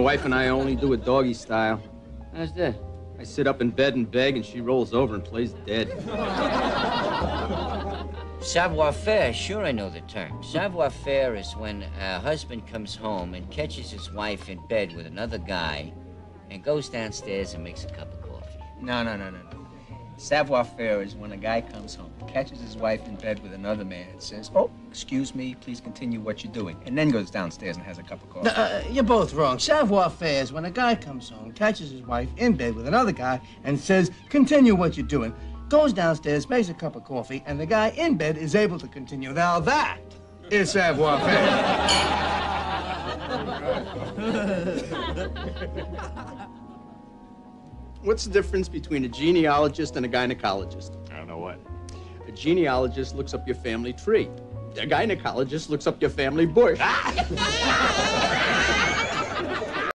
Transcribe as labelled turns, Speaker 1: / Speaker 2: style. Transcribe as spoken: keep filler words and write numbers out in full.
Speaker 1: wife and I only do it doggy style. How's that? I sit up in bed and beg, and she rolls over and plays dead.
Speaker 2: Savoir-faire, sure I know the term. Savoir-faire is when a husband comes home and catches his wife in bed with another guy and goes downstairs and makes a cup of coffee.
Speaker 3: No, no, no, no, no. Savoir-faire is when a guy comes home, catches his wife in bed with another man and says, oh, excuse me, please continue what you're doing, and then goes downstairs and has a cup of coffee.
Speaker 4: No, uh, you're both wrong. Savoir-faire is when a guy comes home, catches his wife in bed with another guy and says, continue what you're doing, goes downstairs, makes a cup of coffee, and the guy in bed is able to continue. Now that is savoir-faire.
Speaker 1: What's the difference between a genealogist and a gynecologist?
Speaker 5: I don't know what.
Speaker 1: A genealogist looks up your family tree. A gynecologist looks up your family bush.